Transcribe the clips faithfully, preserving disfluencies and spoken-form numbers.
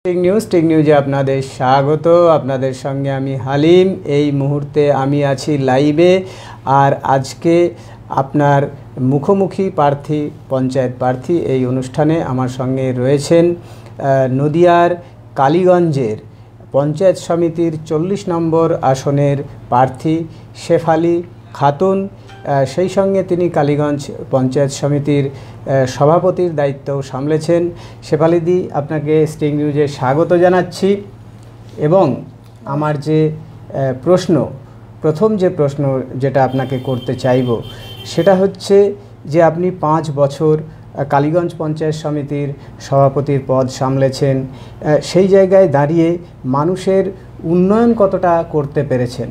Tech news take নিউজে আপনাদের স্বাগত। আপনাদের সঙ্গে আমি হালিম। এই মুহূর্তে আমি আছি লাইভে, আর আজকে আপনার মুখোমুখি প্রার্থী পঞ্চায়েত প্রার্থী এই অনুষ্ঠানে আমার সঙ্গে রয়েছেন নদিয়ার কালীগঞ্জের পঞ্চায়েত সমিতির চল্লিশ নম্বর আসনের প্রার্থী শেফালি খাতুন। সেই সঙ্গে তিনি কালীগঞ্জ পঞ্চায়েত সমিতির সভাপতির দায়িত্বও সামলেছেন। শেফালিদি, আপনাকে স্টিং নিউজে স্বাগত জানাচ্ছি। এবং আমার যে প্রশ্ন প্রথম যে প্রশ্ন যেটা আপনাকে করতে চাইব সেটা হচ্ছে যে আপনি পাঁচ বছর কালীগঞ্জ পঞ্চায়েত সমিতির সভাপতির পদ সামলেছেন, সেই জায়গায় দাঁড়িয়ে মানুষের উন্নয়ন কতটা করতে পেরেছেন?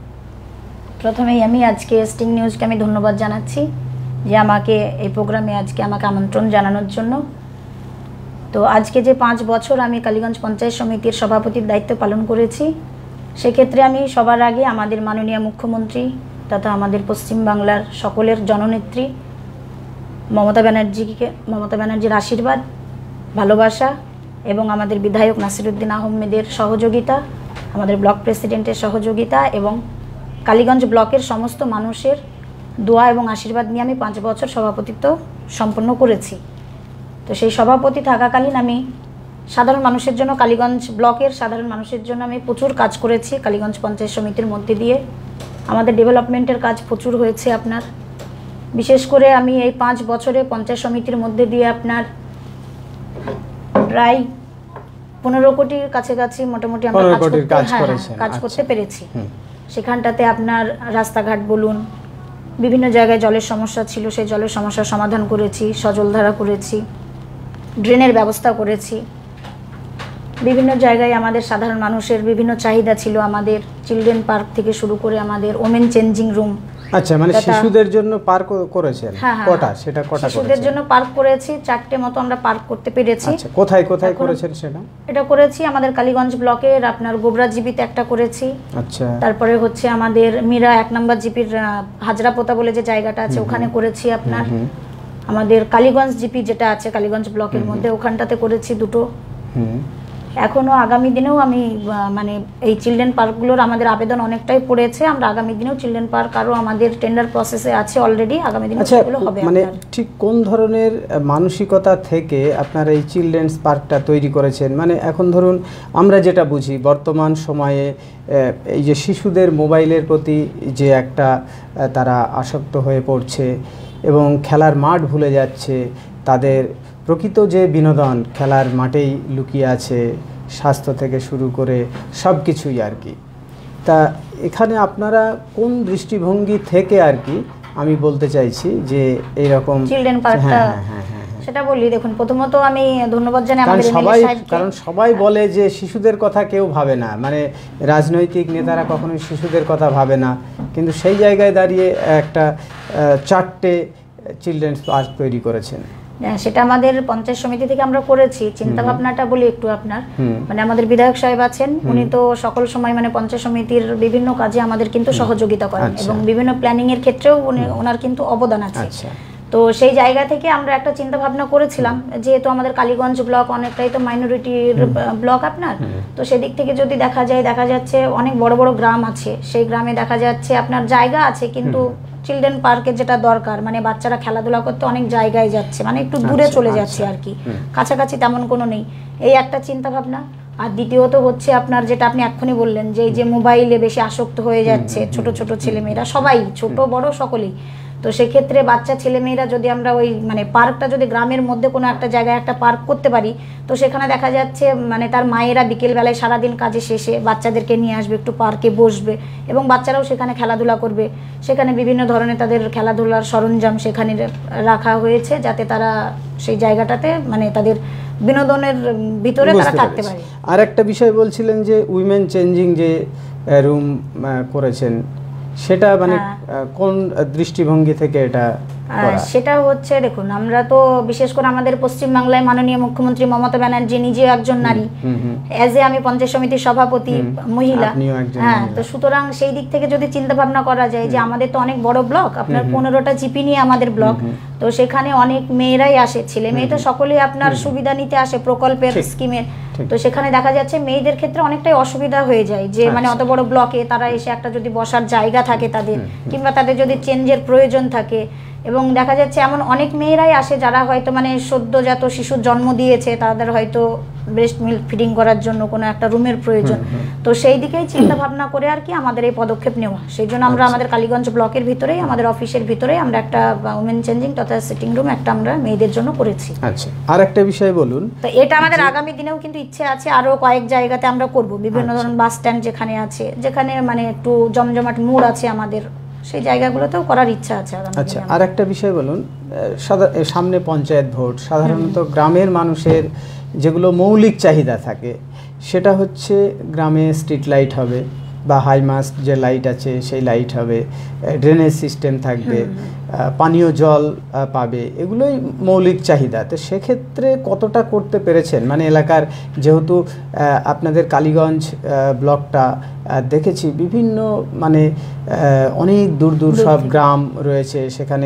প্রথমেই আমি আজকে স্টিং নিউজকে আমি ধন্যবাদ জানাচ্ছি যে আমাকে এই প্রোগ্রামে আজকে আমাকে আমন্ত্রণ জানানোর জন্য। তো আজকে যে পাঁচ বছর আমি কালীগঞ্জ পঞ্চায়েত সমিতির সভাপতির দায়িত্ব পালন করেছি, সেক্ষেত্রে আমি সবার আগে আমাদের মাননীয় মুখ্যমন্ত্রী তথা আমাদের পশ্চিমবাংলার সকলের জননেত্রী মমতা ব্যানার্জিকে মমতা ব্যানার্জির আশীর্বাদ, ভালোবাসা এবং আমাদের বিধায়ক নাসিরউদ্দিন আহমেদের সহযোগিতা, আমাদের ব্লক প্রেসিডেন্টের সহযোগিতা এবং কালীগঞ্জ ব্লকের সমস্ত মানুষের দোয়া এবং আশীর্বাদ নিয়ে আমি পাঁচ বছর সভাপতিত্ব সম্পন্ন করেছি। তো সেই সভাপতি থাকাকালীন আমি সাধারণ মানুষের জন্য, কালীগঞ্জ ব্লকের সাধারণ মানুষের জন্য আমি প্রচুর কাজ করেছি। কালীগঞ্জ পঞ্চায়েত সমিতির মধ্যে দিয়ে আমাদের ডেভেলপমেন্টের কাজ প্রচুর হয়েছে। আপনার বিশেষ করে আমি এই পাঁচ বছরে পঞ্চায়েত সমিতির মধ্যে দিয়ে আপনার প্রায় পনেরো কোটির কাছাকাছি মোটামুটি আমরা কাজ করতে পেরেছি। সেখানটাতে আপনার রাস্তাঘাট বলুন, বিভিন্ন জায়গায় জলের সমস্যা ছিল, সেই জলের সমস্যার সমাধান করেছি, সজলধারা করেছি, ড্রেনের ব্যবস্থা করেছি। বিভিন্ন জায়গায় আমাদের সাধারণ মানুষের বিভিন্ন চাহিদা ছিল, আমাদের চিলড্রেন পার্ক থেকে শুরু করে আমাদের ওমেন চেঞ্জিং রুম। আচ্ছা, মানে শিশুদের জন্য পার্ক করেছেন? কটা? সেটা কটা শিশুদের জন্য পার্ক করেছি, চারটে মতো আমরা পার্ক করতে পেরেছি। আচ্ছা, কোথায় কোথায় করেছেন সেটা? এটা করেছি আমাদের কালীগঞ্জ ব্লকের আপনার গোবরা জিপিতে একটা করেছি। আচ্ছা, তারপরে হচ্ছে আমাদের মীরা এক নম্বর জিপির হাজরাপোতা বলে যে জায়গাটা আছে ওখানে করেছি। আপনার আমাদের কালীগঞ্জ জিপি যেটা আছে কালীগঞ্জ ব্লকের মধ্যে ওখানটাতে করেছি দুটো। এখনো আগামী দিনেও আমি মানে এই চিলড্রেন পার্কগুলোর আমাদের আবেদন অনেকটাই পড়েছে। আমরা আগামী দিনেও চিলড্রেন পার্ক আরও আমাদের টেন্ডার প্রসেসে আছে অলরেডি, আগামী দিনে সেগুলো হবে। মানে ঠিক কোন ধরনের মানসিকতা থেকে আপনারা এই চিলড্রেন্স পার্কটা তৈরি করেছেন? মানে এখন ধরুন আমরা যেটা বুঝি বর্তমান সময়ে এই যে শিশুদের মোবাইলের প্রতি যে একটা তারা আসক্ত হয়ে পড়ছে এবং খেলার মাঠ ভুলে যাচ্ছে, তাদের প্রকৃত যে বিনোদন খেলার মাঠেই লুকিয়ে আছে, স্বাস্থ্য থেকে শুরু করে সব কিছুই আর কি। তা এখানে আপনারা কোন দৃষ্টিভঙ্গি থেকে আর কি আমি বলতে চাইছি যে এইরকম চিলড্রেন পার্কটা, সেটা বলি। দেখুন, প্রথমত আমি ধন্যবাদ জানাই আমাদের সবাই, কারণ সবাই বলে যে শিশুদের কথা কেউ ভাবে না, মানে রাজনৈতিক নেতারা কখনোই শিশুদের কথা ভাবে না, কিন্তু সেই জায়গায় দাঁড়িয়ে একটা চারটে চিলড্রেন্স পার্ক তৈরি করেছেন। সেটা আমাদের পঞ্চায়েত সমিতি থেকে আমরা করেছি। চিন্তা ভাবনাটা বলি একটু আপনার, মানে আমাদের বিধায়ক সাহেব আছেন, উনি তো সকল সময় মানে পঞ্চায়েত সমিতির বিভিন্ন কাজে আমাদের কিন্তু সহযোগিতা করেন এবং বিভিন্ন প্ল্যানিং এর ক্ষেত্রেও উনি ওনার কিন্তু অবদান আছে। তো সেই জায়গা থেকে আমরা একটা চিন্তা ভাবনা করেছিলাম, যেহেতু আমাদের কালীগঞ্জ ব্লক অনেকটাই তো মাইনরিটির ব্লক আপনার, তো সেদিক থেকে যদি দেখা যায় দেখা যাচ্ছে অনেক বড় বড় গ্রাম আছে, সেই গ্রামে দেখা যাচ্ছে আপনার জায়গা আছে কিন্তু চিলড্রেন পার্কে যেটা দরকার, মানে বাচ্চারা খেলাধুলা করতে অনেক জায়গায় যাচ্ছে, মানে একটু দূরে চলে যাচ্ছে আর কি, কাছাকাছি তেমন কোনো নেই। এই একটা চিন্তা ভাবনা। আর দ্বিতীয়ত হচ্ছে আপনার যেটা আপনি এক্ষুনি বললেন যে এই যে মোবাইলে বেশি আসক্ত হয়ে যাচ্ছে ছোট ছোট ছেলেমেয়েরা, সবাই ছোট বড় সকলেই। তো সেক্ষেত্রে বাচ্চা ছেলেমেয়েরা যদি আমরা ওই মানে পার্কটা যদি গ্রামের মধ্যে কোনো একটা জায়গায় একটা পার্ক করতে পারি, তো সেখানে দেখা যাচ্ছে মানে তার মায়েরা বিকেলবেলায় সারাদিন কাজে শেষে বাচ্চাদেরকে নিয়ে আসবে, একটু পার্কে বসবে এবং বাচ্চারাও সেখানে খেলাধুলা করবে। সেখানে বিভিন্ন ধরনের তাদের খেলাধুলার সরঞ্জাম সেখানে রাখা হয়েছে, যাতে তারা সেই জায়গাটাতে মানে তাদের বিনোদনের ভিতরে তারা থাকতে পারে। আর একটা বিষয় বলছিলেন যে উইমেন চেঞ্জিং যে রুম করেছেন, সেটা মানে কোন দৃষ্টিভঙ্গি থেকে এটা করা? সেটা হচ্ছে দেখুন, আমরা তো বিশেষ করে আমাদের পশ্চিমবাংলায় মাননীয় মুখ্যমন্ত্রী মমতা ব্যানার্জি নিজে একজন নারী, এজ এ আমি পঞ্চায়েত সমিতির সভাপতি মহিলা, হ্যাঁ, তো সুতরাং সেই দিক থেকে যদি চিন্তা ভাবনা করা যায় যে আমাদের তো অনেক বড় ব্লক, আপনার পনেরোটা জিপি নিয়ে আমাদের ব্লক, তো সেখানে অনেক মেয়েরাই আসে, ছেলে মেয়ে তো সকলেই আপনার সুবিধা নিতে আসে প্রকল্পের স্কিমের। তো সেখানে দেখা যাচ্ছে মেয়েদের ক্ষেত্রে অনেকটাই অসুবিধা হয়ে যায়, যে মানে অত বড় ব্লকে তারা এসে একটা যদি বসার জায়গা থাকে তাদের, কিংবা তাদের যদি চেঞ্জের প্রয়োজন থাকে, এবং দেখা যাচ্ছে এমন অনেক মেয়েরাই আসে যারা হয়তো মানে সদ্যজাত শিশুর জন্ম দিয়েছে, তাদের হয়তো ব্রেস্ট মিল্ক ফিডিং করার জন্য কোনো একটা রুমের প্রয়োজন। তো সেই দিকেই চিন্তা ভাবনা করে আর কি আমাদের এই পদক্ষেপ নেওয়া। সেই জন্য আমরা আমাদের কালীগঞ্জ ব্লকের ভিতরেই, আমাদের অফিসের ভিতরেই আমরা একটা উমেন চেঞ্জিং তথা সিটিং রুম একটা আমরা মেয়েদের জন্য করেছি। আচ্ছা, আর একটা বিষয় বলুন। তো এটা আমাদের আগামী দিনেও কিন্তু ইচ্ছে আছে আরো কয়েক জায়গাতে আমরা করব, বিভিন্ন ধরনের বাস স্ট্যান্ড যেখানে আছে, যেখানে মানে একটু জমজমাট মোড় আছে আমাদের, সেই জায়গাগুলোতেও করার ইচ্ছা আছে। আচ্ছা, আর একটা বিষয় বলুন, সামনে পঞ্চায়েত ভোট, সাধারণত গ্রামের মানুষের যেগুলো মৌলিক চাহিদা থাকে সেটা হচ্ছে গ্রামে স্ট্রিট লাইট হবে বা হাইমাস্ট যে লাইট আছে সেই লাইট হবে, ড্রেনেজ সিস্টেম থাকবে, পানীয় জল পাবে, এগুলোই মৌলিক চাহিদা। তো সেক্ষেত্রে কতটা করতে পেরেছেন? মানে এলাকার যেহেতু আপনাদের কালীগঞ্জ ব্লকটা দেখেছি বিভিন্ন মানে অনেক দূর দূর সব গ্রাম রয়েছে, সেখানে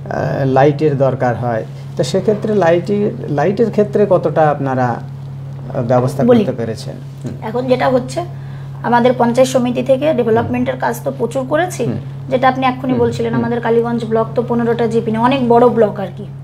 লাইটের দরকার হয়। তো সেক্ষেত্রে লাইটের লাইটের ক্ষেত্রে কতটা আপনারা ব্যবস্থা করতে পেরেছেন? এখন যেটা হচ্ছে আমাদের পঞ্চায়েত সমিতি থেকে ডেভেলপমেন্টের কাজ তো প্রচুর করেছি, যেটা আপনি এক্ষুনি বলছিলেন আমাদের কালীগঞ্জ ব্লক তো পনেরোটা জিপি নিয়ে অনেক বড় ব্লক আর কি।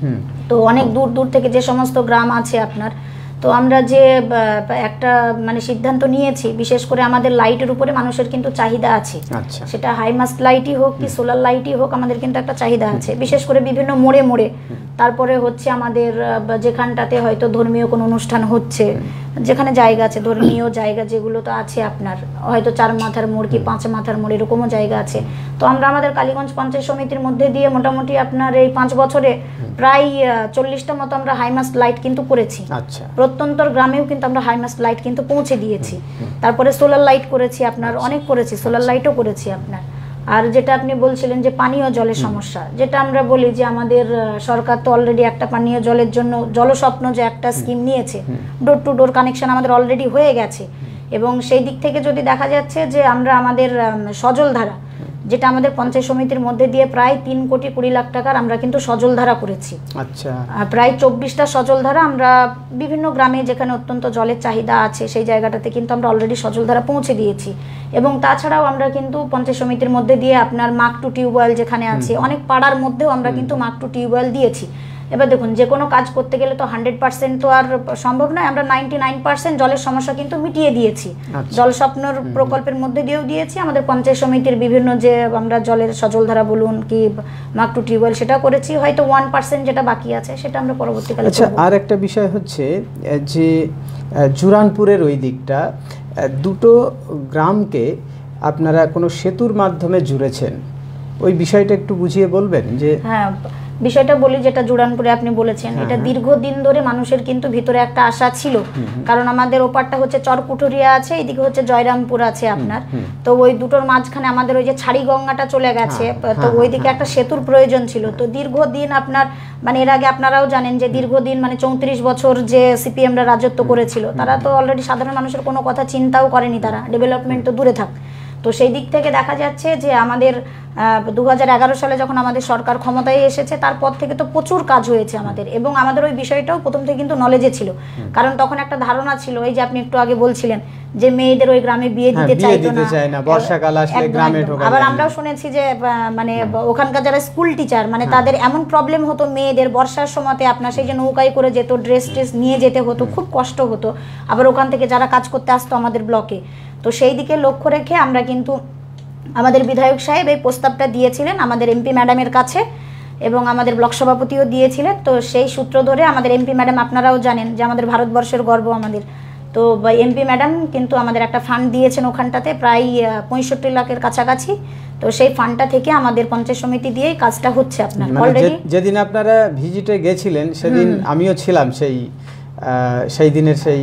তো অনেক দূর দূর থেকে যে সমস্ত গ্রাম আছে আপনার, তো আমরা যে একটা মানে সিদ্ধান্ত নিয়েছি, বিশেষ করে আমাদের লাইটের উপরে মানুষের কিন্তু চাহিদা আছে, সেটা হাইমাস্ট লাইটই হোক কি সোলার লাইটই হোক, আমাদের কিন্তু একটা চাহিদা আছে, বিশেষ করে বিভিন্ন মোড়ে মোড়ে। তারপরে হচ্ছে আমাদের যেখানটাতে হয়তো ধর্মীয় কোনো অনুষ্ঠান হচ্ছে, যেখানে জায়গা আছে ধর্মীয় জায়গা যেগুলো তো আছে আপনার, হয়তো চার মাথার মোড় কি পাঁচ মাথার মোড় এরকমও জায়গা আছে। তো আমরা আমাদের কালীগঞ্জ পঞ্চায়েত সমিতির মধ্যে দিয়ে মোটামুটি আপনার এই পাঁচ বছরে প্রায় চল্লিশটা মতো আমরা হাইমাস্ট লাইট কিন্তু করেছি। প্রত্যন্তর গ্রামেও কিন্তু আমরা হাইমাস্ট লাইট কিন্তু পৌঁছে দিয়েছি। তারপরে সোলার লাইট করেছি আপনার, অনেক করেছি, সোলার লাইটও করেছি আপনার। আর যেটা আপনি বলছিলেন যে পানীয় জলের সমস্যা, যেটা আমরা বলি যে আমাদের সরকার তো অলরেডি একটা পানীয় জলের জন্য জলস্বপ্ন যে একটা স্কিম নিয়েছে, ডোর টু ডোর কানেকশন আমাদের অলরেডি হয়ে গেছে। এবং সেই দিক থেকে যদি দেখা যাচ্ছে যে আমরা আমাদের সজল ধারা, যেটা আমাদের পঞ্চায়েত সমিতির মধ্যে দিয়ে প্রায় তিন কোটি কুড়ি লাখ টাকার আমরা কিন্তু সজল ধারা করেছি। আচ্ছা, প্রায় চব্বিশটা সজল ধারা আমরা বিভিন্ন গ্রামে যেখানে অত্যন্ত জলের চাহিদা আছে সেই জায়গাটাতে কিন্তু আমরা অলরেডি সজল ধারা পৌঁছে দিয়েছি। এবং তাছাড়াও আমরা কিন্তু পঞ্চায়েত সমিতির মধ্যে দিয়ে আপনার মাক টু টিউবওয়েল যেখানে আছে, অনেক পাড়ার মধ্যেও আমরা কিন্তু মাক টু টিউবওয়েল দিয়েছি। এবার দেখুন, যে কোনো কাজ করতে গেলে তো হান্ড্রেড পার্সেন্ট তো আর সম্ভব নয়, আমরা নাইনটি নাইন পার্সেন্ট জলের সমস্যা কিন্তু মিটিয়ে দিয়েছি। জল স্বপ্নর প্রকল্পের মধ্যে দিয়েও দিয়েছি, আমাদের পঞ্চায়েত সমিতির বিভিন্ন যে আমরা জলের সজলধারা বলুন কি মাক টু টিউবওয়েল সেটা করেছি। হয়তো ওয়ান পার্সেন্ট যেটা বাকি আছে সেটা আমরা পরবর্তীকালে। আচ্ছা, আর একটা বিষয় হচ্ছে যে জুরানপুরের ওই দিকটা দুটো গ্রামকে আপনারা কোনো সেতুর মাধ্যমে জুড়েছেন, ওই বিষয়টা একটু বুঝিয়ে বলবেন? যে হ্যাঁ, বিষয়টা বলি, যেটা জুরানপুরে আপনি বলেছেন, এটা দীর্ঘদিন ধরে মানুষের কিন্তু ভিতরে একটা আশা ছিল, কারণ আমাদের ওপারটা হচ্ছে চরকুঠুরিয়া আছে, এদিকে হচ্ছে জয়রামপুর আছে আপনার। তো ওই দুটোর মাঝখানে আমাদের ওই যে ছাড়িগঙ্গাটা চলে গেছে, তো ওইদিকে একটা সেতুর প্রয়োজন ছিল। তো দীর্ঘদিন আপনার মানে এর আগে আপনারাও জানেন যে দীর্ঘদিন মানে চৌত্রিশ বছর যে সিপিএমরা রাজত্ব করেছিল, তারা তো অলরেডি সাধারণ মানুষের কোনো কথা চিন্তাও করেনি, তারা ডেভেলপমেন্ট তো দূরে থাক। তো সেই দিক থেকে দেখা যাচ্ছে যে আমাদের দু হাজার এগারো সালে যখন আমাদের সরকার ক্ষমতায় এসেছে, তারপর থেকে তো প্রচুর কাজ হয়েছে আমাদের। এবং আমাদের ওই বিষয়টাও প্রথম থেকে কিন্তু নলেজে ছিল, কারণ তখন একটা ধারণা ছিল, এই যে আপনি একটু আগে বলছিলেন যে মেয়েদের ওই গ্রামে বিয়ে দিতে চাইতো না, বর্ষাকাল আসলে গ্রামে ঢোকা। আবার আমরাও শুনেছি যে মানে ওখানকার যারা স্কুল টিচার মানে তাদের এমন প্রবলেম হতো মেয়েদের বর্ষার সময়তে আপনার, সেই যে নৌকায় করে যেত, ড্রেস ট্রেস নিয়ে যেতে হতো, খুব কষ্ট হতো। আবার ওখান থেকে যারা কাজ করতে আসতো আমাদের ব্লকে, তো সেই দিকে লক্ষ্য রেখে আমরা কিন্তু আমাদের বিধায়ক সাহেব এই প্রস্তাবটা দিয়েছিলেন আমাদের এমপি ম্যাডামের কাছে, এবং আমাদের ব্লক সভাপতিও দিয়েছিলেন। তো সেই সূত্র ধরে আমাদের এমপি ম্যাডাম, আপনারাও জানেন যে আমাদের ভারতবর্ষের গর্ব আমাদের, তো এমপি ম্যাডাম কিন্তু আমাদের একটা ফান্ড দিয়েছেন ওখানটাতে প্রায় পঁয়ষট্টি লাখের কাছাকাছি। তো সেই ফান্ডটা থেকে আমাদের পঞ্চায়েত সমিতি দিয়েই কাজটা হচ্ছে আপনার অলরেডি। যেদিন আপনারা ভিজিটে গেছিলেন সেদিন আমিও ছিলাম সেই সেই দিনের সেই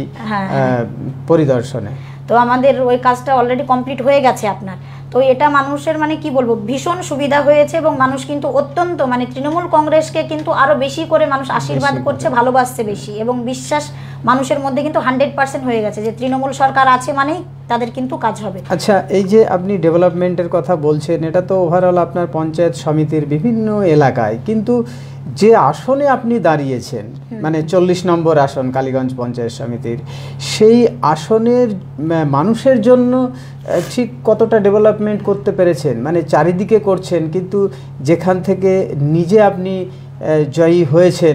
পরিদর্শনে। তো আমাদের ওই কাজটা অলরেডি কমপ্লিট হয়ে গেছে আপনার। তো এটা মানুষের মানে কি বলবো ভীষণ সুবিধা হয়েছে, এবং মানুষ কিন্তু অত্যন্ত মানে তৃণমূল কংগ্রেসকে কিন্তু আরো বেশি করে মানুষ আশীর্বাদ করছে, ভালোবাসছে বেশি, এবং বিশ্বাস মানুষের মধ্যে কিন্তু হান্ড্রেড পার্সেন্ট হয়ে গেছে যে তৃণমূল সরকার আছে মানেই তাদের কিন্তু কাজ হবে। আচ্ছা, এই যে আপনি ডেভেলপমেন্টের কথা বলছেন, এটা তো ওভারঅল আপনার পঞ্চায়েত সমিতির বিভিন্ন এলাকায়, কিন্তু যে আসনে আপনি দাঁড়িয়েছেন, মানে চল্লিশ নম্বর আসন কালীগঞ্জ পঞ্চায়েত সমিতির, সেই আসনের মানুষের জন্য ঠিক কতটা ডেভেলপমেন্ট করতে পেরেছেন? মানে চারিদিকে করছেন, কিন্তু যেখান থেকে নিজে আপনি জয়ী হয়েছেন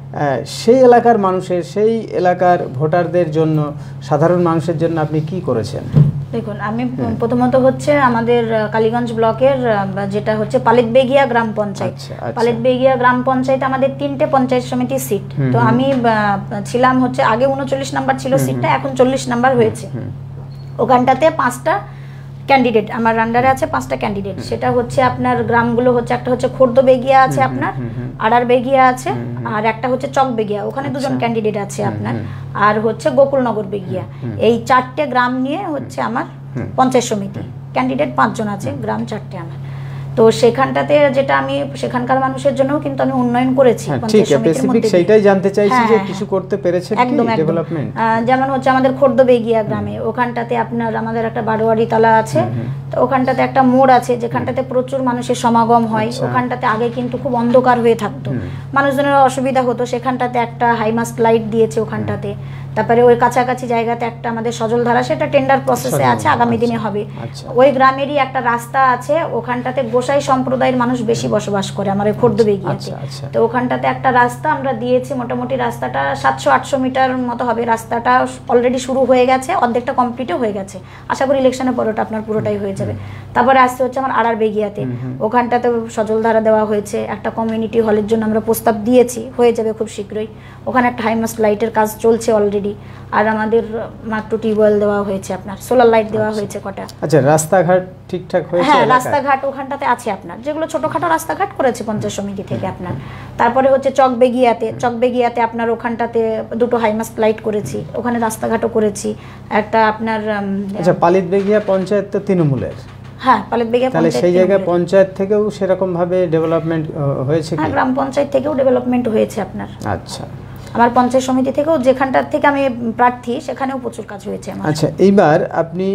সেই এলাকার মানুষের, সেই এলাকার ভোটারদের জন্য, সাধারণ মানুষের জন্য আপনি কি করেছেন? দেখুন, আমি প্রথমত হচ্ছে আমাদের কালীগঞ্জ ব্লকের যেটা হচ্ছে পালিত বেগিয়া গ্রাম পঞ্চায়েত, পালিত বেগিয়া গ্রাম পঞ্চায়েত আমাদের তিনটে পঞ্চায়েত সমিতির সিট। তো আমি ছিলাম হচ্ছে আগে উনচল্লিশ নাম্বার ছিল সিটটা, এখন চল্লিশ নাম্বার হয়েছে। ওখানটাতে পাঁচটা ক্যান্ডিডেট আমার আন্ডারে আছে, পাঁচটা ক্যান্ডিডেট। সেটা হচ্ছে আপনার গ্রামগুলো হচ্ছে একটা হচ্ছে খোর্দ বেগিয়া আছে আপনার, আড়ার বেগিয়া আছে, আর একটা হচ্ছে চক বেগিয়া, ওখানে দুজন ক্যান্ডিডেট আছে আপনার, আর হচ্ছে গোকুলনগর বেগিয়া। এই চারটে গ্রাম নিয়ে হচ্ছে আমার পঞ্চায়েত সমিতি, ক্যান্ডিডেট পাঁচজন আছে, গ্রাম চারটে আমার। তো সেখানটাতে যেটা আমি সেখানকার মানুষের জন্য কিন্তু আমি উন্নয়ন করেছি পঞ্চায়েত সমিতির মধ্যে। সেটাই জানতে চাইছি যে কিছু করতে পেরেছেন কি ডেভেলপমেন্ট? যেমন হচ্ছে আমাদের খোর্দ বেগিয়া গ্রামে, ওখানটাতে আপনার আমাদের একটা বারোয়ারি তালা আছে, তো ওখানটাতে একটা মোড় আছে যেখানটাতে প্রচুর মানুষের সমাগম হয়। ওখানটাতে আগে কিন্তু খুব অন্ধকার হয়ে থাকতো, মানুষজনের অসুবিধা হতো, সেখানটাতে একটা হাইমাস্ট লাইট দিয়েছে ওখানটাতে। তারপরে ওই কাছাকাছি জায়গাতে একটা আমাদের সজলধারা, সেটা টেন্ডার প্রসেসে আছে, আগামী দিনে হবে। ওই গ্রামেরই একটা রাস্তা আছে, ওখানটাতে গোসাই সম্প্রদায়ের মানুষ বেশি বসবাস করে আমার ওই খোর্দ বেগিয়াতে। তো ওখানটাতে একটা রাস্তা আমরা দিয়েছি, মোটামুটি রাস্তাটা সাতশো আটশো মিটার মতো হবে। রাস্তাটা অলরেডি শুরু হয়ে গেছে, অর্ধেকটা কমপ্লিটও হয়ে গেছে, আশা করি ইলেকশনের পরটা আপনার পুরোটাই হয়ে যাবে। তারপরে আসতে হচ্ছে আমার আড়ার বেগিয়াতে, ওখানটাতে সজলধারা দেওয়া হয়েছে, একটা কমিউনিটি হলের জন্য আমরা প্রস্তাব দিয়েছি, হয়ে যাবে খুব শীঘ্রই। ওখানে একটা হাইমাস্ট লাইটের কাজ চলছে অলরেডি, আর আমাদের মাত্র টিউবওয়েল দেওয়া হয়েছে, আপনার সোলার লাইট দেওয়া হয়েছে কটা। আচ্ছা, রাস্তাঘাট ঠিকঠাক হয়েছে? হ্যাঁ, রাস্তাঘাট ওখানটাতে আছে আপনার, যেগুলো ছোটখাটো রাস্তাঘাট করেছে পঞ্চায়েত সমিতি থেকে আপনার। তারপরে হচ্ছে চকবেগিয়াতে, চকবেগিয়াতে আপনার ওখানটাতে দুটো হাইমাস্ট লাইট করেছি, ওখানে রাস্তাঘাটও করেছি একটা আপনার। আচ্ছা, পালিত বেগিয়া পঞ্চায়েত তো তৃণমূলের? হ্যাঁ, পালিত বেগিয়া পঞ্চায়েত। তাহলে সেই জায়গায় পঞ্চায়েত থেকেও সেরকম ভাবে ডেভেলপমেন্ট হয়েছে কি? হ্যাঁ, গ্রাম পঞ্চায়েত থেকেও ডেভেলপমেন্ট হয়েছে আপনার। আচ্ছা, আমার পঞ্চায়েত সমিতি থেকেও, যেখানটার থেকে আমি প্রার্থী, সেখানেও প্রচুর কাজ হয়েছে আমার। আচ্ছা, এইবার আপনি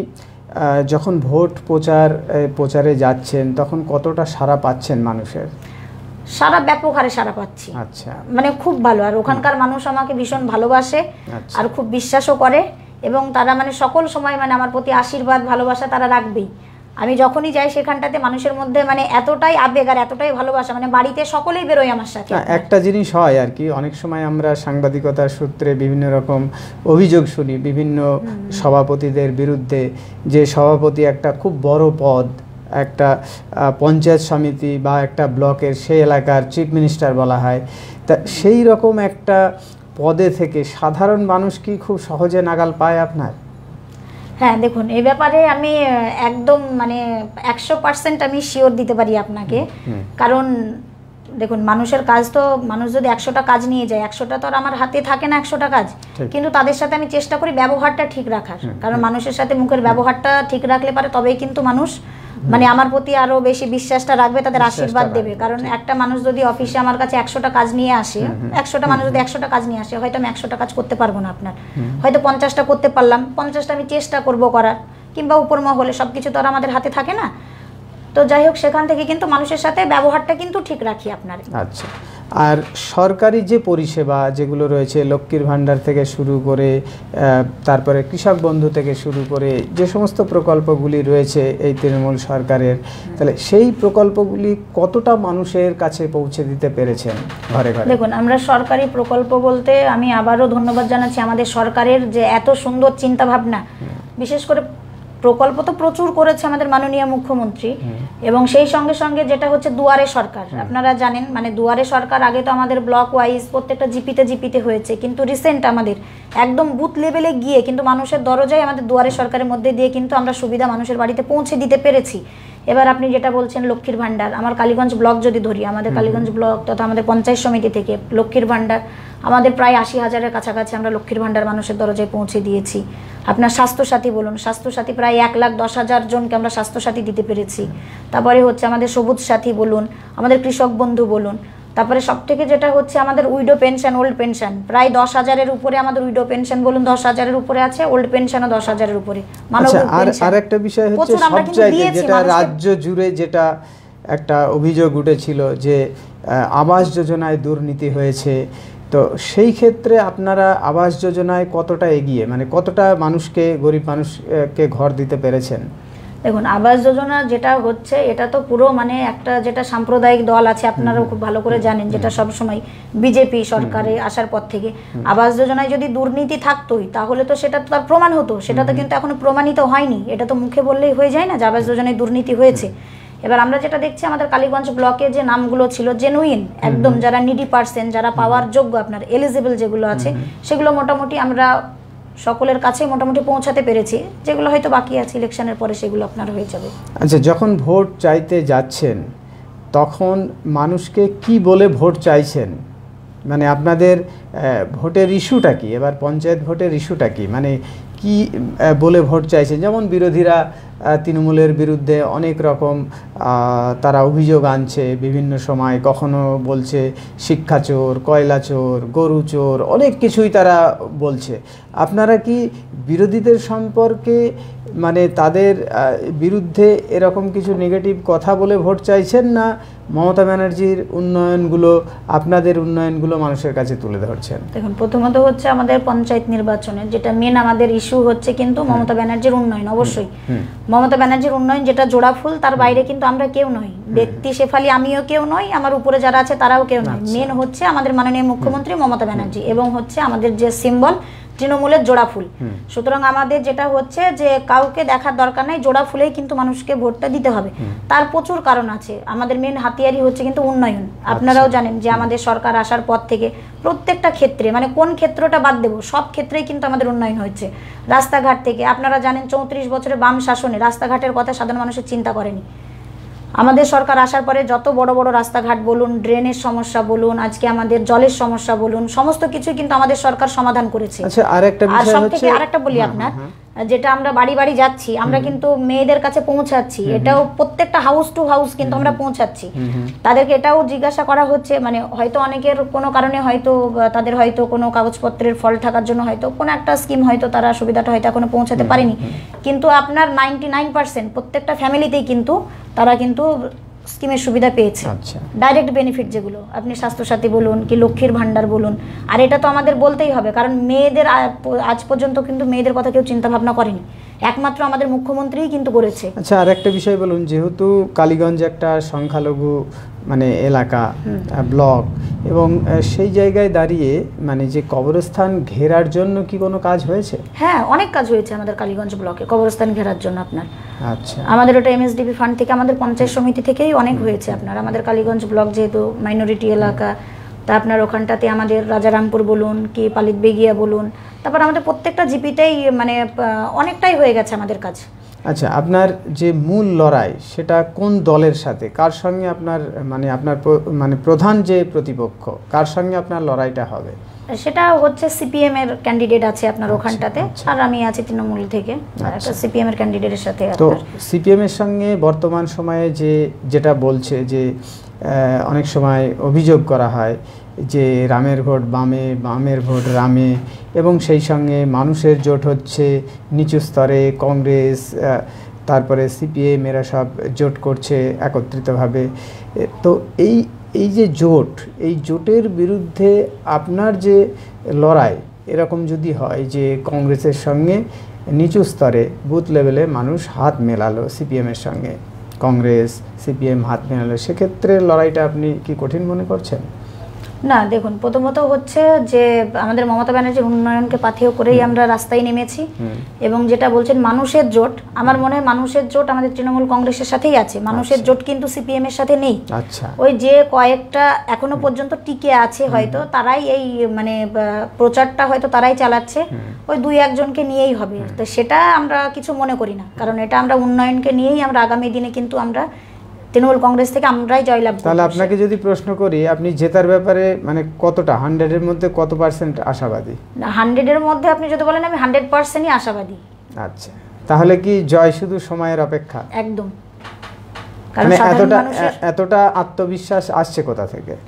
যখন ভোট প্রচার প্রচারে যাচ্ছেন তখন কতটা সাড়া পাচ্ছেন মানুষের? সারা ব্যাপক হারে সারা পাচ্ছি। আচ্ছা, মানে খুব ভালো, আর ওখানকার মানুষ আমাকে ভীষণ ভালোবাসে আর খুব বিশ্বাসও করে, এবং তারা মানে সকল সময় মানে আমার প্রতি আশীর্বাদ ভালোবাসা তারা রাখবেই। আমি যখনই যাই সেখানটাতে মানুষের মধ্যে মানে এতটাই আবেগ আর এতটাই ভালোবাসা, মানে বাড়িতে সকলেই বেরোয় আমার সাথে। একটা জিনিস হয় আর কি, অনেক সময় আমরা সাংবাদিকতার সূত্রে বিভিন্ন রকম অভিযোগ শুনি বিভিন্ন সভাপতিদের বিরুদ্ধে, যে সভাপতি একটা খুব বড় পদ, একটা পঞ্চায়েত সমিতি বা একটা ব্লকের সেই এলাকার চিফ মিনিস্টার বলা হয়, তা সেই রকম একটা পদে থেকে সাধারণ মানুষ কি খুব সহজে নাগাল পায় আপনার? হ্যাঁ, দেখুন, এই ব্যাপারে আমি একদম মানে একশো পার্সেন্ট আমি শিওর দিতে পারি আপনাকে। কারণ দেখুন, মানুষের কাজ তো, মানুষ যদি একশোটা কাজ নিয়ে যায়, একশোটা তো আর আমার হাতে থাকে না একশোটা কাজ, কিন্তু তাদের সাথে আমি চেষ্টা করি ব্যবহারটা ঠিক রাখার। কারণ মানুষের সাথে মুখের ব্যবহারটা ঠিক রাখলে পারে তবেই কিন্তু মানুষ মানে আমার প্রতি আরো বেশি বিশ্বাসটা রাখবে, তাদের আশীর্বাদ দেবে। কারণ একটা মানুষ যদি অফিসে আমার কাছে একশোটা কাজ নিয়ে আসে, একশোটা মানুষ যদি একশোটা কাজ নিয়ে আসে, হয়তো আমি একশোটা কাজ করতে পারবো না আপনার, হয়তো পঞ্চাশটা করতে পারলাম, পঞ্চাশটা আমি চেষ্টা করবো করার, কিংবা উপর মহলে সবকিছু তো আর আমাদের হাতে থাকে না। তো যাই হোক, সেখান থেকে কিন্তু মানুষের সাথে ব্যবহারটা কিন্তু ঠিক রাখি আপনার। আচ্ছা, আর সরকারি যে পরিষেবা যেগুলো রয়েছে, লক্ষ্মীর ভাণ্ডার থেকে শুরু করে তারপরে কৃষক বন্ধু থেকে শুরু করে যে সমস্ত প্রকল্পগুলি রয়েছে এই তৃণমূল সরকারের, তাহলে সেই প্রকল্পগুলি কতটা মানুষের কাছে পৌঁছে দিতে পেরেছেন ঘরে ঘরে? দেখুন, আমরা সরকারি প্রকল্প বলতে আমি আবারও ধন্যবাদ জানাচ্ছি আমাদের সরকারের যে এত সুন্দর চিন্তা ভাবনা। বিশেষ করে প্রকল্প তো প্রচুর করেছে আমাদের মাননীয় মুখ্যমন্ত্রী, এবং সেই সঙ্গে সঙ্গে যেটা হচ্ছে দুয়ারে সরকার, আপনারা জানেন মানে দুয়ারে সরকার আগে তো আমাদের ব্লক ওয়াইজ প্রত্যেকটা জিপিতে জিপিতে হয়েছে, কিন্তু রিসেন্ট আমাদের একদম বুথ লেভেলে গিয়ে কিন্তু মানুষের দরজায় আমাদের দুয়ারে সরকারের মধ্যে দিয়ে কিন্তু আমরা সুবিধা মানুষের বাড়িতে পৌঁছে দিতে পেরেছি। এবার আপনি যেটা বলছেন লক্ষ্মীর ভাণ্ডার, আমার কালীগঞ্জ ব্লক যদি ধরি, আমাদের কালীগঞ্জ ব্লক তথা আমাদের পঞ্চায়েত সমিতি থেকে লক্ষ্মীর ভাণ্ডার আমাদের প্রায় আশি হাজারের কাছাকাছি আমরা লক্ষ্মীর ভাণ্ডার মানুষের দরজায় পৌঁছে দিয়েছি। আপনার স্বাস্থ্যসাথী বলুন, স্বাস্থ্যসাথী প্রায় এক লাখ দশ হাজার জনকে আমরা স্বাস্থ্যসাথী দিতে পেরেছি। তারপরে হচ্ছে আমাদের সবুজ সাথী বলুন, আমাদের কৃষক বন্ধু বলুন, তারপরে সব থেকে যেটা হচ্ছে আমাদের উইডো পেনশন, ওল্ড পেনশন প্রায় দশ হাজারের উপরে, আমাদের উইডো পেনশন বলুন দশ হাজারের উপরে আছে, ওল্ড পেনশনও দশ হাজারের উপরে। আর একটা বিষয় হচ্ছে সব জায়গায় যেটা রাজ্য জুড়ে যেটা একটা অভিযোগ উঠেছিল যে আবাস যোজনায় দুর্নীতি হয়েছে। তো সেই ক্ষেত্রে আপনারা আবাস যোজনায় কতটা এগিয়ে, মানে কতটা মানুষকে, গরিব মানুষকে ঘর দিতে পেরেছেন? দেখুন, আবাস যোজনা যেটা হচ্ছে এটা তো পুরো মানে একটা যেটা সাম্প্রদায়িক দল আছে, আপনারাও খুব ভালো করে জানেন, যেটা সবসময় বিজেপি সরকারে আসার পর থেকে আবাস যোজনায় যদি দুর্নীতি থাকতোই তাহলে তো সেটা তো তার প্রমাণ হতো। সেটা তো কিন্তু এখনো প্রমাণিত হয়নি। এটা তো মুখে বললেই হয়ে যায় না যে আবাস যোজনায় দুর্নীতি হয়েছে। এবার আমরা যেটা দেখছি আমাদের কালীগঞ্জ ব্লকে যে নামগুলো ছিল জেনুইন, একদম যারা নিডি পার্সন, যারা পাওয়ার যোগ্য, আপনার এলিজিবল যেগুলো আছে, সেগুলো মোটামুটি আমরা সকলের কাছে মোটামুটি পৌঁছাতে পেরেছি। যেগুলো হয়তো বাকি আছে ইলেকশনের পরে সেগুলো আপনার হয়ে যাবে। আচ্ছা, যখন ভোট চাইতে যাচ্ছেন তখন মানুষকে কি বলে ভোট চাইছেন? মানে আপনাদের ভোটের ইস্যুটা কি? এবার পঞ্চায়েত ভোটের ইস্যুটা কি, মানে কি বলে ভোট চাইছেন? যেমন বিরোধীরা তৃণমূলের বিরুদ্ধে অনেক রকম তারা অভিযোগ আনছে বিভিন্ন সময়, কখনো বলছে শিক্ষা চোর, কয়লা চোর, গরু চোর, অনেক কিছুই তারা বলছে। আপনারা কি বিরোধীদের সম্পর্কে মানে তাদের বিরুদ্ধে এরকম কিছু নেগেটিভ কথা বলে ভোট চাইছেন, না মমতা ব্যানার্জির উন্নয়নগুলো, আপনাদের উন্নয়নগুলো মানুষের কাছে তুলে ধরছেন? দেখুন, প্রথমত হচ্ছে আমাদের পঞ্চায়েত নির্বাচনে যেটা মেন আমাদের ইস্যু হচ্ছে কিন্তু মমতা ব্যানার্জির উন্নয়ন। অবশ্যই মমতা ব্যানার্জির উন্নয়ন যেটা জোড়া ফুল, তার বাইরে কিন্তু আমরা কেউ নই। ব্যক্তি শেফালি আমিও কেউ নই, আমার উপরে যারা আছে তারাও কেউ নয়। মেন হচ্ছে আমাদের মাননীয় মুখ্যমন্ত্রী মমতা ব্যানার্জি এবং হচ্ছে আমাদের যে সিম্বল তৃণমূলের জোড়া ফুল। সুতরাং আমাদের যেটা হচ্ছে যে কাউকে দেখার দরকার নাই, জোড়া ফুলেই কিন্তু মানুষকে ভোটটা দিতে হবে। তার প্রচুর কারণ আছে। আমাদের মেন হাতিয়ারই হচ্ছে কিন্তু উন্নয়ন। আপনারাও জানেন যে আমাদের সরকার আসার পর থেকে প্রত্যেকটা ক্ষেত্রে, মানে কোন ক্ষেত্রটা বাদ দেবো, সব ক্ষেত্রেই কিন্তু আমাদের উন্নয়ন হচ্ছে। রাস্তাঘাট থেকে আপনারা জানেন চৌত্রিশ বছরে বাম শাসনে রাস্তাঘাটের কথা সাধারণ মানুষের চিন্তা করেনি। আমাদের সরকার আসার পরে যত বড় বড় রাস্তাঘাট বলুন, ড্রেনের সমস্যা বলুন, আজকে আমাদের জলের সমস্যা বলুন, সমস্ত কিছু কিন্তু আমাদের সরকার সমাধান করেছে। আচ্ছা, আরেকটা বিষয় হচ্ছে, আর সবথেকে আরেকটা বলি আপনার, যেটা আমরা বাড়ি বাড়ি যাচ্ছি, আমরা কিন্তু মেয়েদের কাছে পৌঁছাচ্ছি, এটাও প্রত্যেকটা হাউস টু হাউস কিন্তু আমরা পৌঁছাচ্ছি। তাদেরকে এটাও জিজ্ঞাসা করা হচ্ছে, মানে হয়তো অনেকের কোনো কারণে হয়তো তাদের হয়তো কোনো কাগজপত্রের ফল থাকার জন্য হয়তো কোনো একটা স্কিম হয়তো তারা সুবিধাটা হয়তো এখনো পৌঁছাতে পারেনি, কিন্তু আপনার নাইনটি নাইন পার্সেন্ট প্রত্যেকটা ফ্যামিলিতেই কিন্তু তারা কিন্তু স্কিমের সুবিধা পেয়েছে। ডাইরেক্ট বেনিফিট যেগুলো, আপনি স্বাস্থ্যসাথী বলুন কি লক্ষ্মীর ভান্ডার বলুন। আর এটা তো আমাদের বলতেই হবে, কারণ মেয়েদের আজ পর্যন্ত কিন্তু মেয়েদের কথা কেউ চিন্তা ভাবনা করেনি, একমাত্র আমাদের মুখ্যমন্ত্রীই কিন্তু করেছে। আচ্ছা, আর একটা বিষয় বলুন, যেহেতু কালীগঞ্জ একটা সংখ্যালঘু মানে এলাকা, ব্লক, এবং সেই জায়গায় দাঁড়িয়ে মানে যে কবরস্থান ঘেরার জন্য কি কোনো কাজ হয়েছে? হ্যাঁ, অনেক কাজ হয়েছে আমাদের কালীগঞ্জ ব্লকে কবরস্থান ঘেরার জন্য। আপনার আচ্ছা, আমাদের ওটা এমএসডিপি ফান্ড থেকে, আমাদের পঞ্চায়েত সমিতি থেকেই অনেক হয়েছে। আপনার আমাদের কালীগঞ্জ ব্লক যেহেতু মাইনরিটি এলাকা, তা আপনার ওখানটাতে আমাদের রাজারামপুর বলুন কি পালিত বেগিয়া বলুন, তারপর আমাদের প্রত্যেকটা জিপিতেই মানে অনেকটাই হয়ে গেছে আমাদের কাজ। আচ্ছা, আপনার যে মূল লড়াই সেটা কোন দলের সাথে, কার সঙ্গে আপনার মানে আপনার মানে প্রধান যে প্রতিপক্ষ, কার সঙ্গে আপনার লড়াইটা হবে? সেটা হচ্ছে সিপিএম এর ক্যান্ডিডেট আছে আপনার ওখানটাতে, আর আমি আছি তৃণমূল থেকে, একটা সিপিএম এর ক্যান্ডিডেটের সাথে। তো সিপিএম এর সঙ্গে বর্তমান সময়ে যে যেটা বলছে যে অনেক সময় অভিযোগ করা হয় যে রামের ভোট বামে, বামের ভোট রামে, এবং সেই সঙ্গে মানুষের জোট হচ্ছে নিচু স্তরে, কংগ্রেস তারপরে সিপিএম এরা সব জোট করছে একত্রিতভাবে। তো এই এই যে জোট, এই জোটের বিরুদ্ধে আপনার যে লড়াই, এরকম যদি হয় যে কংগ্রেসের সঙ্গে নিচু স্তরে বুথ লেভেলে মানুষ হাত মেলালো, সিপিএমের সঙ্গে কংগ্রেস সিপিএম হাত মেলালো, সেক্ষেত্রে লড়াইটা আপনি কি কঠিন মনে করছেন? না, দেখুন, প্রথমত হচ্ছে যে আমাদের মমতা ব্যানার্জির উন্নয়নকে পাথেয় করেই আমরা রাস্তায় নেমেছি, এবং যেটা বলছেন মানুষের জোট, আমার মনে হয় মানুষের জোট আমাদের তৃণমূল কংগ্রেসের সাথেই আছে। মানুষের জোট কিন্তু সিপিএম এর সাথে নেই। আচ্ছা, ওই যে কয়েকটা এখনো পর্যন্ত টিকে আছে হয়তো তারাই এই মানে প্রচারটা হয়তো তারাই চালাচ্ছে, ওই দুই একজনকে নিয়েই হবে। তো সেটা আমরা কিছু মনে করি না, কারণ এটা আমরা উন্নয়নকে নিয়েই আমরা আগামী দিনে কিন্তু আমরা তৃণমূল কংগ্রেস থেকে আমরাই জয়লাভ করব। তাহলে আপনাকে যদি প্রশ্ন করি, আপনি জেতার ব্যাপারে মানে কতটা, হান্ড্রেডের মধ্যে কত পার্সেন্ট আশাবাদী? না, হান্ড্রেডের মধ্যে আপনি যদি বলেন আমি হান্ড্রেড পার্সেন্টই আশাবাদী। আচ্ছা, তাহলে কি জয় শুধু সময়ের অপেক্ষা? একদম। কারণ এতটা এতটা আত্মবিশ্বাস আসছে কোথা থেকে?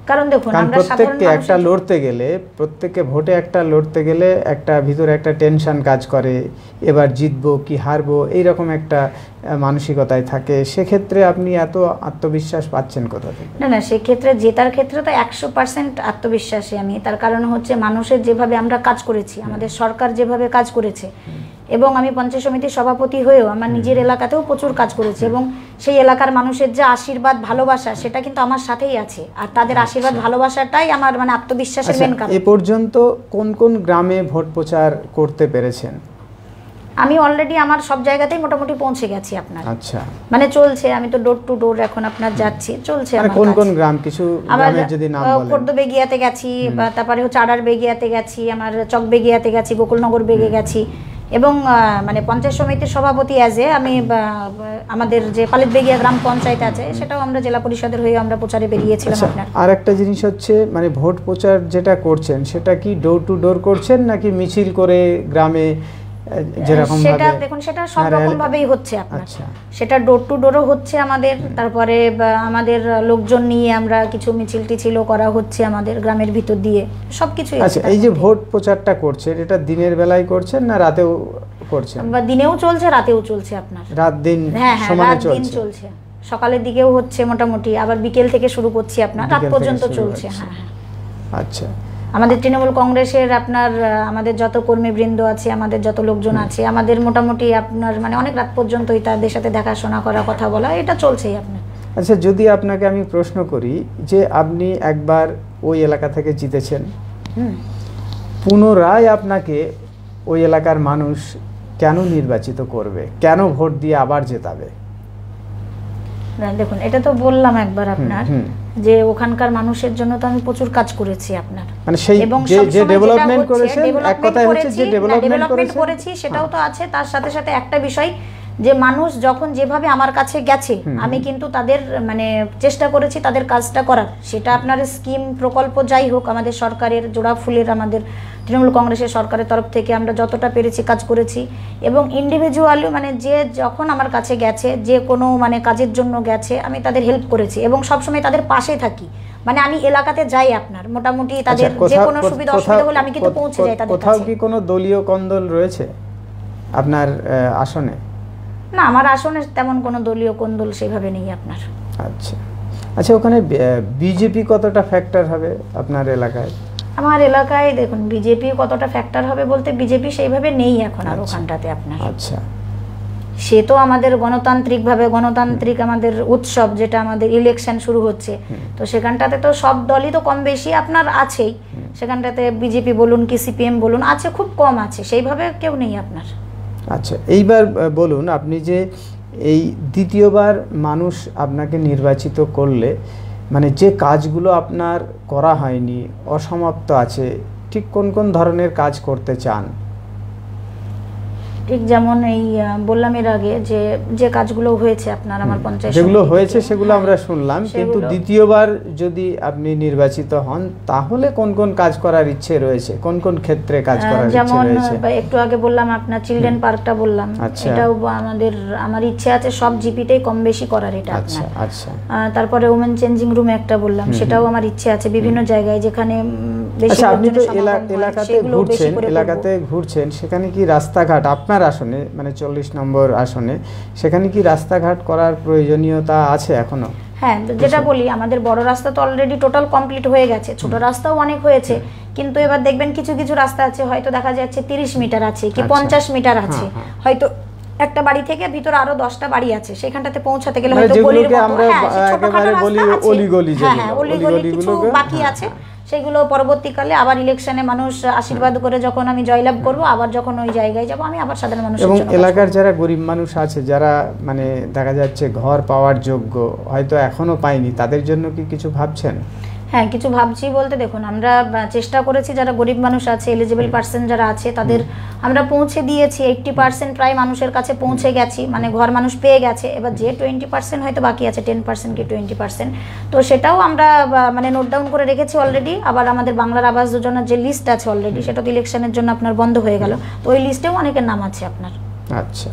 কারণ দেখুন আমরা প্রত্যেককে একটা লড়তে গেলে প্রত্যেককে ভোটে একটা লড়তে গেলে একটা ভিতরে একটা টেনশন কাজ করে, এবার জিতবো কি হারবো এইরকম একটা মানসিকতায় থাকে। সেক্ষেত্রে আপনি এত আত্মবিশ্বাস পাচ্ছেন কোথা থেকে? না না, সেক্ষেত্রে জেতার ক্ষেত্রে তো একশো পার্সেন্ট আত্মবিশ্বাসী আমি। তার কারণ হচ্ছে মানুষের যেভাবে আমরা কাজ করেছি, আমাদের সরকার যেভাবে কাজ করেছে, এবং আমি পঞ্চায়েত সমিতির সভাপতি হয়েও আমার নিজের এলাকাতেও প্রচুর কাজ করেছি, এবং সেই এলাকার মানুষের যে আশীর্বাদ ভালোবাসা সেটা কিন্তু আমার সাথেই আছে। আর তাদের আশীর্বাদ ভালোবাসাটাই আমার মানে আত্মবিশ্বাসের মেন কারণ। এ পর্যন্ত কোন কোন গ্রামে ভোট প্রচার করতে পেরেছেন? আমি অলরেডি আমার সব জায়গাতেই মোটামুটি পৌঁছে গেছি আপনার। আচ্ছা, মানে চলছে, আমি তো ডোর টু ডোর এখন আপনার যাচ্ছি, চলছে আমার কোন কোন গ্রাম কিছু গ্রামের যদি নাম বলেন? খোর্দ বেগিয়াতে গেছি, তারপরে হচ্ছে আড়ার বেগিয়াতে গেছি, আমার চক বেগিয়াতে গেছি, গোকুলনগর বেগে গেছি, এবং মানে পঞ্চায়েত সমিতির সভাপতি অ্যাজ এ আমি আমাদের যে পালিত বেগিয়া গ্রাম পঞ্চায়েত আছে সেটাও আমরা জেলা পরিষদের হয়ে আমরা প্রচারে বেরিয়েছিলাম আপনার। আর একটা জিনিস হচ্ছে মানে ভোট প্রচার যেটা করছেন সেটা কি ডোর টু ডোর করছেন নাকি মিছিল করে গ্রামে যেরকম ভাবে? সেটা দেখুন সেটা সব রকম ভাবেই হচ্ছে আপনার। সেটা ডোর টু ডোরও হচ্ছে আমাদের, তারপরে আমাদের লোকজন নিয়ে আমরা কিছু মিছিল টিছিলও করা হচ্ছে আমাদের গ্রামের ভিতর দিয়ে, সবকিছুই। আচ্ছা, এই যে ভোট প্রচারটা করছেন এটা দিনের বেলায় করছেন না রাতেও করছেন? দিনেও চলছে, রাতেও চলছে আপনার। রাত দিন সমানে চলছে, সকালের দিকেও হচ্ছে মোটামুটি, আবার বিকেল থেকে শুরু করছি আপনার, রাত পর্যন্ত চলছে। হ্যাঁ হ্যাঁ। আচ্ছা, আমাদের তৃণমূল কংগ্রেসের আপনার আমাদের যত কর্মীবৃন্দ আছে, আমাদের যত লোকজন আছে, আমাদের মোটামুটি আপনার মানে অনেক রাত পর্যন্তই তাদের সাথে দেখাশোনা করা, কথা বলা, এটা চলছেই আপনার। আচ্ছা, যদি আপনাকে আমি প্রশ্ন করি যে আপনি একবার ওই এলাকা থেকে জিতেছেন, পুনরায় আপনাকে ওই এলাকার মানুষ কেন নির্বাচিত করবে, কেন ভোট দিয়ে আবার জেতাবে? দেখুন, এটা তো বললাম একবার আপনার যে ওখানকার মানুষের জন্য তো আমি প্রচুর কাজ করেছি আপনার, মানে সেই যে ডেভেলপমেন্ট করেছেন, এক কথায় হচ্ছে যে ডেভেলপমেন্ট করেছি সেটাও তো আছে। তার সাথে সাথে একটা বিষয় যে মানুষ যখন যেভাবে আমার কাছে গেছে, আমি কিন্তু তাদের মানে চেষ্টা করেছি তাদের কাজটা করার। সেটা আপনার স্কিম প্রকল্প যাই হোক, আমাদের সরকারের জোড়া ফুলের আমাদের তৃণমূল কংগ্রেসের সরকারের তরফ থেকে আমরা যতটা পেরেছি কাজ করেছি, এবং ইন্ডিভিজুয়ালি মানে যে যখন আমার কাছে গেছে, যে কোনো মানে কাজের জন্য গেছে, আমি তাদের হেল্প করেছি এবং সবসময় তাদের পাশে থাকি। মানে আমি এলাকাতে যাই আপনার, মোটামুটি তাদের যে কোনো সুবিধা অসুবিধা হলে আমি কিন্তু পৌঁছে যাই তাদের কাছে। কোথাও কি কোনো দলীয় কন্দল রয়েছে আপনার আসনে? না, আমার আসনে তেমন কোনো দলীয় কোন্দল সেভাবে নেই আপনার। আচ্ছা আচ্ছা, ওখানে বিজেপি কতটা ফ্যাক্টর হবে আপনার এলাকায়? আমার এলাকায় দেখুন বিজেপি কতটা ফ্যাক্টর হবে বলতে বিজেপি সেইভাবে নেই এখন আর ওখানটাতে আপনার। আচ্ছা, সে তো আমাদের গণতান্ত্রিকভাবে গণতান্ত্রিক আমাদের উৎসব, যেটা আমাদের ইলেকশন শুরু হচ্ছে, তো সেখানটাতে তো সব দলই তো কম বেশি আপনার আছেই। সেখানটাতে বিজেপি বলুন কি সিপিএম বলুন, আছে, খুব কম আছে, সেইভাবে কেউ নেই আপনার। আচ্ছা, এইবার বলুন আপনি যে এই দ্বিতীয়বার মানুষ আপনাকে নির্বাচিত করলে মানে যে কাজগুলো আপনার করা হয়নি, অসমাপ্ত আছে, ঠিক কোন কোন ধরনের কাজ করতে চান? ঠিক যেমন এই বললাম এর আগে যে যে কাজগুলো হয়েছে আপনার আমার পঞ্চায়েত যেগুলো হয়েছে সেগুলো আমরা শুনলাম, কিন্তু দ্বিতীয়বার যদি আপনি নির্বাচিত হন তাহলে কোন কোন কাজ করার ইচ্ছে রয়েছে, কোন কোন ক্ষেত্রে কাজ করার ইচ্ছে রয়েছে? যেমন একটু আগে বললাম আপনার চিলড্রেন পার্কটা বললাম, এটাও আমাদের আমার ইচ্ছে আছে সব জিপিতেই কম বেশি করার এটা আপনার। আচ্ছা, তারপরে ওমেন চেঞ্জিং রুম একটা বললাম, সেটাও আমার ইচ্ছে আছে বিভিন্ন জায়গায় যেখানে বেশি। আপনি তো এলাকাতে ঘুরছেন, এলাকাতে ঘুরছেন, সেখানে কি রাস্তাঘাট আপনার আসনে মানে চল্লিশ নম্বর আসনে সেখানে কি রাস্তাঘাট করার প্রয়োজনীয়তা আছে এখনো? হ্যাঁ, যেটা বলি আমাদের বড় রাস্তা তো অলরেডি টোটাল কমপ্লিট হয়ে গেছে, ছোট রাস্তাও অনেক হয়েছে, কিন্তু এবার দেখবেন কিছু কিছু রাস্তা আছে হয়তো দেখা যাচ্ছে তিরিশ মিটার আছে কি পঞ্চাশ মিটার আছে, হয়তো একটা বাড়ি থেকে ভিতরে আরো দশটা বাড়ি আছে, সেখানটাতে পৌঁছাতে গেলে হয়তো গলির মতো একেবারে বলি অলিগলি যেগুলো, হ্যাঁ অলিগলি কিছু বাকি আছে, সেগুলো পরবর্তীকালে আবার ইলেকশনে মানুষ আশীর্বাদ করে যখন আমি জয়লাভ করব, আবার যখন ওই জায়গায় যাব আমি আবার সাধারণ মানুষের জন্য। এবং এলাকার যারা গরিব মানুষ আছে, যারা মানে দেখা যাচ্ছে ঘর পাওয়ার যোগ্য হয়তো এখনো পায়নি, তাদের জন্য কি কিছু ভাবছেন? হ্যাঁ, কিছু ভাবছি বলতে দেখুন আমরা চেষ্টা করেছি যারা গরিব মানুষ আছে, এলিজিবল পার্সন যারা আছে তাদের আমরা পৌঁছে দিয়েছি, এইট্টি পার্সেন্ট প্রায় মানুষের কাছে পৌঁছে গেছি, মানে ঘর মানুষ পেয়ে গেছে। এবার যে টোয়েন্টি পার্সেন্ট হয়তো বাকি আছে, টেন পার্সেন্ট কি টোয়েন্টি পার্সেন্ট, তো সেটাও আমরা মানে নোট ডাউন করে রেখেছি অলরেডি। আবার আমাদের বাংলার আবাস যোজনার যে লিস্ট আছে অলরেডি, সেটা তো ইলেকশনের জন্য আপনার বন্ধ হয়ে গেল, তো ওই লিস্টেও অনেকের নাম আছে আপনার। আচ্ছা,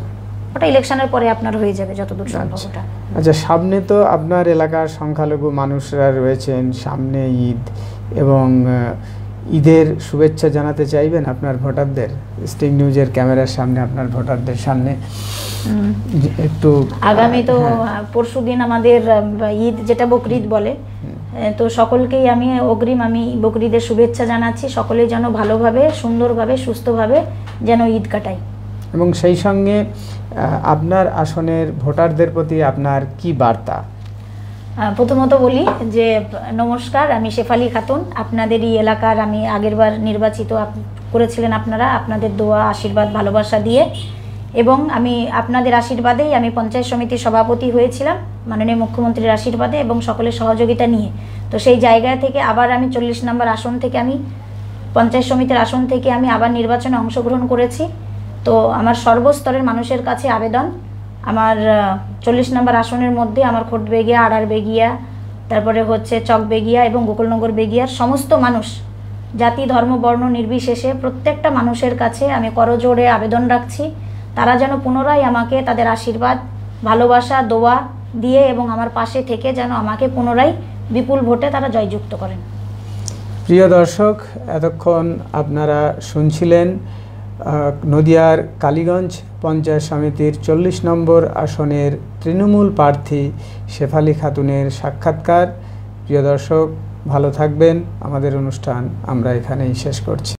ওটা ইলেকশনের পরে আপনার হয়ে যাবে যতদূর সম্ভব ওটা। আচ্ছা, সামনে তো আপনার এলাকার সংখ্যালঘু মানুষরা রয়েছেন, সামনে ঈদ, এবং ঈদের শুভেচ্ছা জানাতে চাইবেন আপনার ভোটারদের? স্টিং নিউজের ক্যামেরার সামনে আপনার ভোটারদের সামনে একটু। আগামী তো পরশু দিন আমাদের ঈদ, যেটা বকরিদ বলে, তো সকলকেই আমি অগ্রিম আমি বকরিদের শুভেচ্ছা জানাচ্ছি। সকলেই যেন ভালোভাবে, সুন্দরভাবে, সুস্থভাবে যেন ঈদ কাটায়। এবং সেই সঙ্গে আপনার আসনের ভোটারদের প্রতি আপনার কি বার্তা? প্রথমত বলি যে নমস্কার, আমি শেফালি খাতুন, আপনাদেরই এলাকার। আমি আগেরবার নির্বাচিত করেছিলেন আপনারা, আপনাদের দোয়া, আশীর্বাদ, ভালোবাসা দিয়ে, এবং আমি আপনাদের আশীর্বাদেই আমি পঞ্চায়েত সমিতির সভাপতি হয়েছিলাম, মাননীয় মুখ্যমন্ত্রীর আশীর্বাদে এবং সকলের সহযোগিতা নিয়ে। তো সেই জায়গা থেকে আবার আমি চল্লিশ নম্বর আসন থেকে, আমি পঞ্চায়েত সমিতির আসন থেকে আমি আবার নির্বাচনে অংশগ্রহণ করেছি। তো আমার সর্বস্তরের মানুষের কাছে আবেদন, আমার চল্লিশ নম্বর আসনের মধ্যে আমার খোট বেগিয়া, আড়ার বেগিয়া, তারপরে হচ্ছে চক বেগিয়া এবং গোকুলনগর বেগিয়ার সমস্ত মানুষ, জাতি, ধর্ম, বর্ণ নির্বিশেষে প্রত্যেকটা মানুষের কাছে আমি করজোড়ে আবেদন রাখছি, তারা যেন পুনরায় আমাকে তাদের আশীর্বাদ, ভালোবাসা, দোয়া দিয়ে এবং আমার পাশে থেকে যেন আমাকে পুনরায় বিপুল ভোটে তারা জয়যুক্ত করেন। প্রিয় দর্শক, এতক্ষণ আপনারা শুনছিলেন নদিয়ার কালীগঞ্জ পঞ্চায়েত সমিতির চল্লিশ নম্বর আসনের তৃণমূল প্রার্থী শেফালি খাতুনের সাক্ষাৎকার। প্রিয় দর্শক, ভালো থাকবেন। আমাদের অনুষ্ঠান আমরা এখানেই শেষ করছি।